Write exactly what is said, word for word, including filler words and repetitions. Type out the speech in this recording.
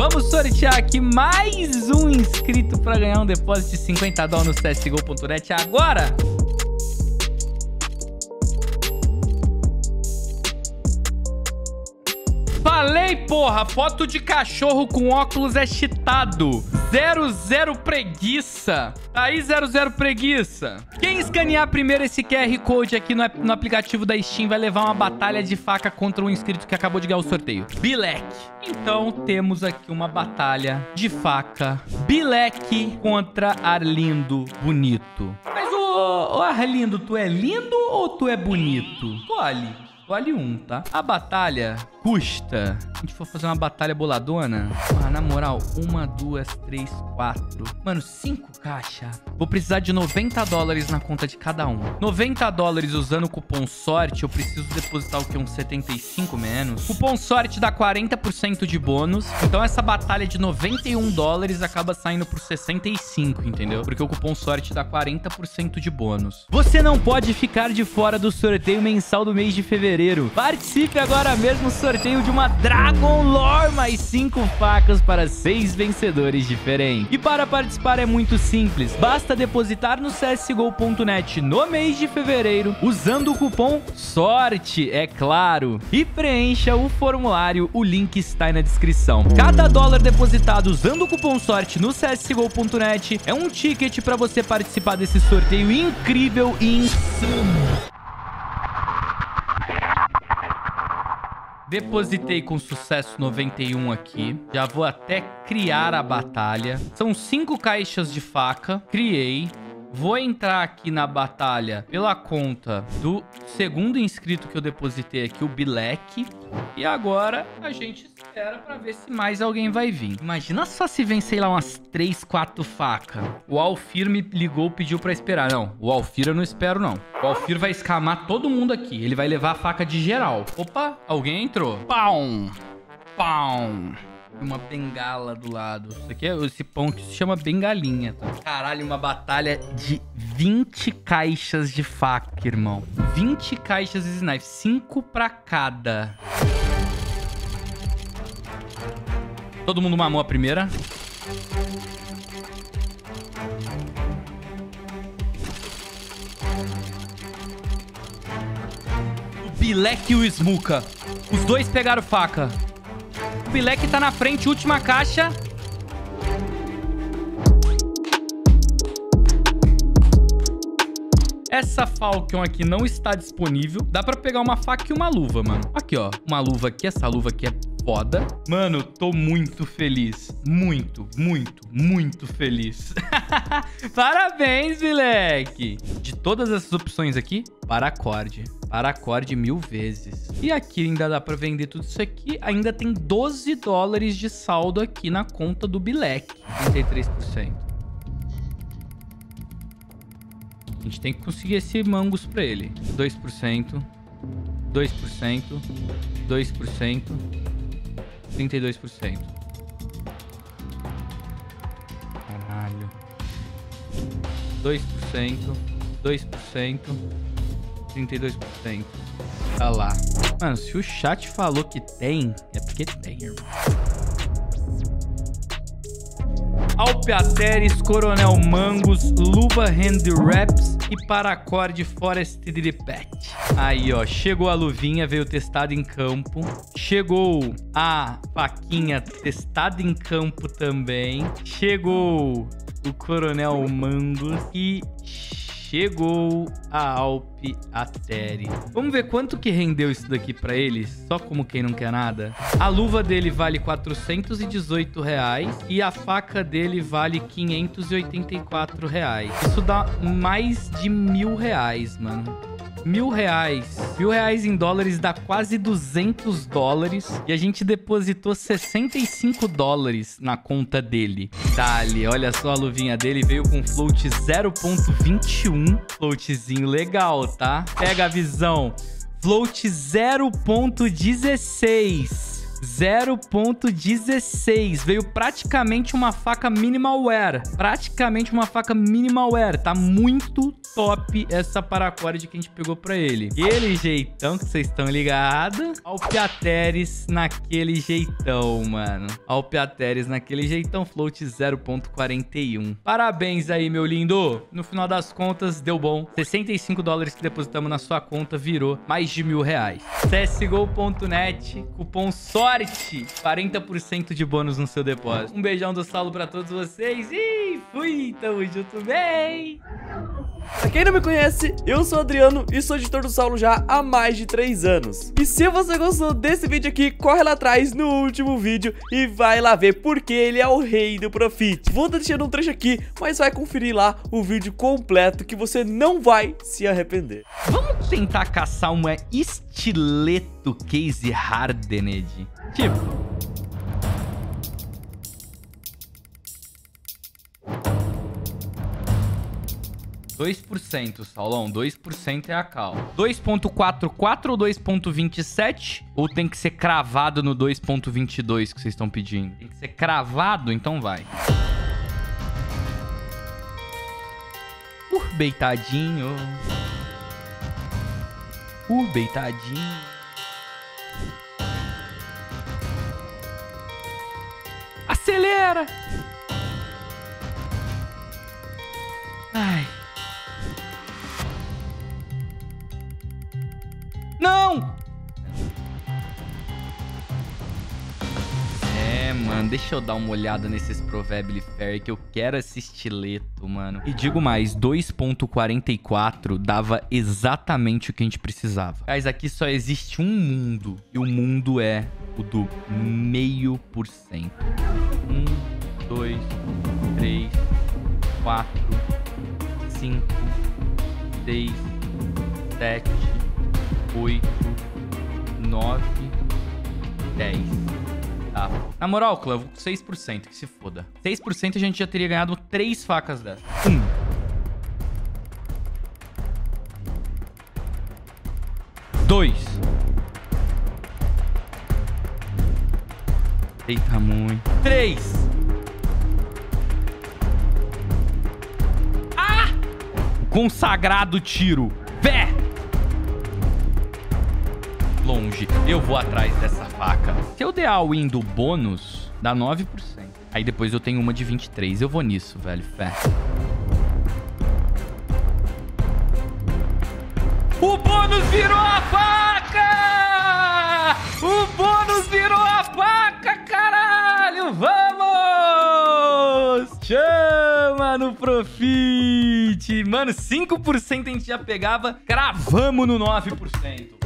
Vamos sortear aqui mais um inscrito para ganhar um depósito de cinquenta dólares no C S G O ponto net agora. Falei, porra, foto de cachorro com óculos é cheatado. zero zero preguiça. Aí, zero zero preguiça. Quem escanear primeiro esse Q R Code aqui no, no aplicativo da Steam vai levar uma batalha de faca contra um inscrito que acabou de ganhar o sorteio. Bilek. Então, temos aqui uma batalha de faca. Bilek contra Arlindo Bonito. Mas, ô, ô Arlindo, tu é lindo ou tu é bonito? Escolhe. Escolhe um, tá? A batalha custa... Se a gente for fazer uma batalha boladona... Ah, na moral, uma, duas, três, quatro... Mano, cinco caixas. Vou precisar de noventa dólares na conta de cada um. noventa dólares usando o cupom sorte. Eu preciso depositar o que? Uns setenta e cinco menos. Cupom sorte dá quarenta por cento de bônus. Então essa batalha de noventa e um dólares acaba saindo por sessenta e cinco, entendeu? Porque o cupom sorte dá quarenta por cento de bônus. Você não pode ficar de fora do sorteio mensal do mês de fevereiro. Participe agora mesmo do sorteio de uma Dragon Lore mais cinco facas para seis vencedores diferentes. E para participar é muito simples. Basta depositar no C S G O ponto net no mês de fevereiro usando o cupom SORTE, é claro. E preencha o formulário, o link está aí na descrição. Cada dólar depositado usando o cupom SORTE no C S G O ponto net é um ticket para você participar desse sorteio incrível e insano. Depositei com sucesso noventa e um aqui. Já vou até criar a batalha. São cinco caixas de faca. Criei. Vou entrar aqui na batalha pela conta do segundo inscrito que eu depositei aqui, o Bilek. E agora a gente espera pra ver se mais alguém vai vir. Imagina só se vem, sei lá, umas três, quatro facas. O Alfir me ligou, pediu pra esperar. Não, o Alfir eu não espero, não. O Alfir vai escamar todo mundo aqui. Ele vai levar a faca de geral. Opa, alguém entrou. Pão, pão. Uma bengala do lado. Isso aqui é esse pão que se chama bengalinha, tá? Caralho, uma batalha de vinte caixas de faca, irmão. vinte caixas de snipe. cinco pra cada. Todo mundo mamou a primeira. O Bilek e o Smuka. Os dois pegaram faca. O Bilek tá na frente, última caixa. Essa Falcon aqui não está disponível. Dá pra pegar uma faca e uma luva, mano. Aqui, ó. Uma luva aqui. Essa luva aqui é foda. Mano, tô muito feliz. Muito, muito, muito feliz. Parabéns, Bilek. De todas essas opções aqui, paracorde. Paracorde mil vezes. E aqui ainda dá pra vender tudo isso aqui. Ainda tem doze dólares de saldo aqui na conta do Bilek. trinta e três por cento. A gente tem que conseguir esse Mangus pra ele. dois por cento. dois por cento. dois por cento. trinta e dois por cento. Caralho. dois por cento. dois por cento. trinta e dois por cento. Tá lá. Mano, se o chat falou que tem, é porque tem, irmão. Alpiateres, Coronel Mangus, Luva Hand Wraps e Paracord Forested Pet. Aí, ó, chegou a luvinha, veio testada em campo. Chegou a faquinha testada em campo também. Chegou o Coronel Mangus e chegou a Alpiatere. Vamos ver quanto que rendeu isso daqui pra eles, só como quem não quer nada. A luva dele vale quatrocentos e dezoito reais e a faca dele vale quinhentos e oitenta e quatro reais. Isso dá mais de mil reais, mano. Mil reais. Mil reais em dólares dá quase duzentos dólares. E a gente depositou sessenta e cinco dólares na conta dele. Dali, olha só a luvinha dele. Veio com float zero ponto vinte e um. Floatzinho legal, tá? Pega a visão. Float zero ponto dezesseis. zero ponto dezesseis. Veio praticamente uma faca minimal wear. Praticamente uma faca minimal wear. Tá muito top essa paracord que a gente pegou pra ele. Aquele jeitão que vocês estão ligados. Alpiateres naquele jeitão, mano. Alpiateres naquele jeitão. Float zero ponto quarenta e um. Parabéns aí, meu lindo. No final das contas, deu bom. sessenta e cinco dólares que depositamos na sua conta virou mais de mil reais. C S G O ponto net, cupom SORTE, quarenta por cento de bônus no seu depósito. Um beijão do Saulo pra todos vocês e fui, tamo junto bem. Pra quem não me conhece, eu sou o Adriano e sou editor do Saulo já há mais de três anos. E se você gostou desse vídeo aqui, corre lá atrás no último vídeo e vai lá ver porque ele é o rei do Profit. Vou estar deixando um trecho aqui, mas vai conferir lá o vídeo completo que você não vai se arrepender. Vamos tentar caçar uma estileto case hardened. Tipo... dois por cento, Saulão. dois por cento é a cal. dois ponto quarenta e quatro ou dois ponto vinte e sete? Ou tem que ser cravado no dois ponto vinte e dois que vocês estão pedindo? Tem que ser cravado? Então vai. Uh, beitadinho. Uh, beitadinho. Acelera! Ai... Não! É, mano, deixa eu dar uma olhada nesses Provably Fair que eu quero esse estileto, mano. E digo mais, dois ponto quarenta e quatro dava exatamente o que a gente precisava. Mas aqui só existe um mundo. E o mundo é o do meio por cento. Um, dois, três, quatro, cinco, seis, sete... oito, nove, dez. Tá. Na moral, clã, eu vou com seis por cento, que se foda. seis por cento a gente já teria ganhado três facas dessas. Um. Dois. Eita, muito. Três. Ah! Consagrado tiro. Pé! Longe. Eu vou atrás dessa faca. Se eu der a win do bônus, dá nove por cento. Aí depois eu tenho uma de vinte e três. Eu vou nisso, velho. Fé. O bônus virou a faca! O bônus virou a faca, caralho! Vamos! Chama no Profit! Mano, cinco por cento a gente já pegava. Cravamos no nove por cento.